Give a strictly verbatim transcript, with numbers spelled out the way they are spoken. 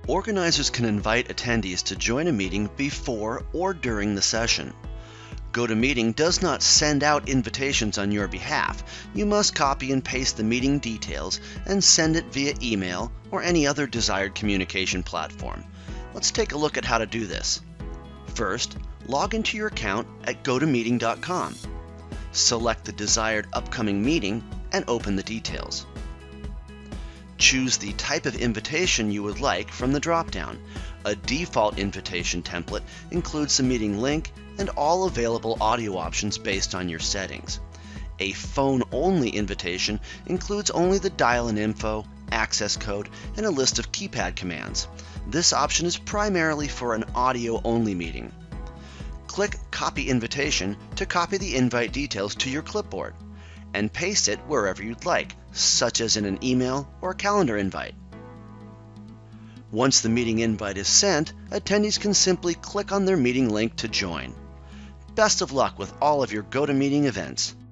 Organizers can invite attendees to join a meeting before or during the session. GoToMeeting does not send out invitations on your behalf. You must copy and paste the meeting details and send it via email or any other desired communication platform. Let's take a look at how to do this. First, log into your account at go to meeting dot com. Select the desired upcoming meeting and open the details. Choose the type of invitation you would like from the drop-down. A default invitation template includes the meeting link and all available audio options based on your settings. A phone-only invitation includes only the dial-in info, access code, and a list of keypad commands. This option is primarily for an audio-only meeting. Click Copy Invitation to copy the invite details to your clipboard, and paste it wherever you'd like, such as in an email or a calendar invite. Once the meeting invite is sent, attendees can simply click on their meeting link to join. Best of luck with all of your GoToMeeting events.